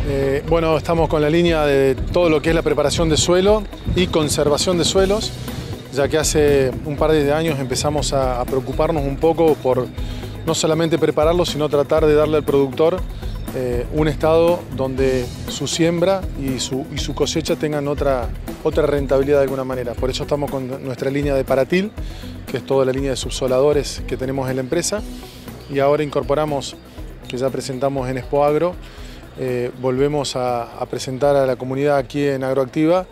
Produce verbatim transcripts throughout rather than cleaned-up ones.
Eh, bueno, estamos con la línea de todo lo que es la preparación de suelo y conservación de suelos, ya que hace un par de años empezamos a, a preocuparnos un poco por no solamente prepararlo, sino tratar de darle al productor eh, un estado donde su siembra y su, y su cosecha tengan otra, otra rentabilidad de alguna manera. Por eso estamos con nuestra línea de Paratil, que es toda la línea de subsoladores que tenemos en la empresa, y ahora incorporamos, que ya presentamos en Expo Agro, eh, volvemos a, a presentar a la comunidad aquí en Agroactiva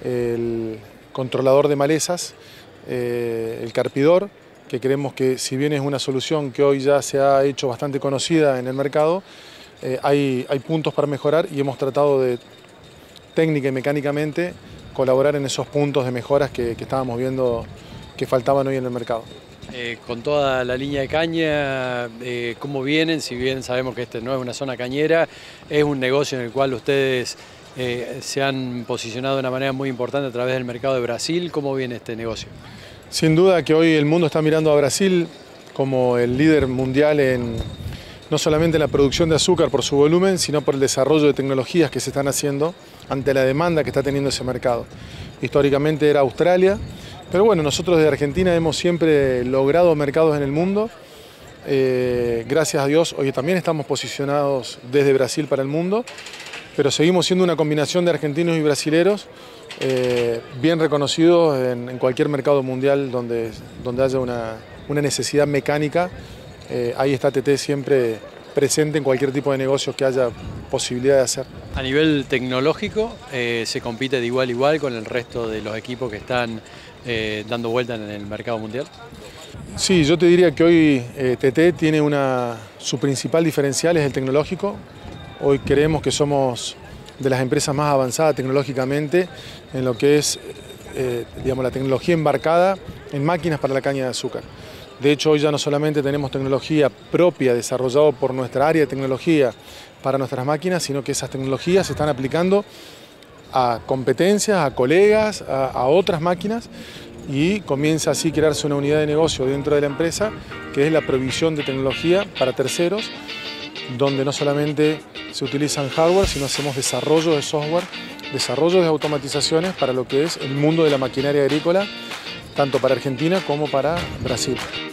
el controlador de malezas, eh, el carpidor, que creemos que si bien es una solución que hoy ya se ha hecho bastante conocida en el mercado, eh, hay, hay puntos para mejorar y hemos tratado de técnica y mecánicamente colaborar en esos puntos de mejoras que, que estábamos viendo que faltaban hoy en el mercado. Eh, con toda la línea de caña, eh, ¿cómo vienen? Si bien sabemos que este no es una zona cañera, es un negocio en el cual ustedes eh, se han posicionado de una manera muy importante a través del mercado de Brasil. ¿Cómo viene este negocio? Sin duda que hoy el mundo está mirando a Brasil como el líder mundial en no solamente en la producción de azúcar por su volumen, sino por el desarrollo de tecnologías que se están haciendo ante la demanda que está teniendo ese mercado. Históricamente era Australia, pero bueno, nosotros de Argentina hemos siempre logrado mercados en el mundo. Eh, gracias a Dios, hoy también estamos posicionados desde Brasil para el mundo, pero seguimos siendo una combinación de argentinos y brasileros, eh, bien reconocidos en, en cualquier mercado mundial donde, donde haya una, una necesidad mecánica. Eh, ahí está T T siempre presente en cualquier tipo de negocio que haya posibilidad de hacer. A nivel tecnológico, eh, ¿se compite de igual a igual con el resto de los equipos que están eh, dando vuelta en el mercado mundial? Sí, yo te diría que hoy eh, T T tiene una, su principal diferencial es el tecnológico. Hoy creemos que somos de las empresas más avanzadas tecnológicamente en lo que es eh, digamos, la tecnología embarcada en máquinas para la caña de azúcar. De hecho, hoy ya no solamente tenemos tecnología propia desarrollada por nuestra área de tecnología para nuestras máquinas, sino que esas tecnologías se están aplicando a competencias, a colegas, a, a otras máquinas, y comienza así a crearse una unidad de negocio dentro de la empresa, que es la provisión de tecnología para terceros, donde no solamente se utilizan hardware, sino hacemos desarrollo de software, desarrollo de automatizaciones para lo que es el mundo de la maquinaria agrícola, tanto para Argentina como para Brasil.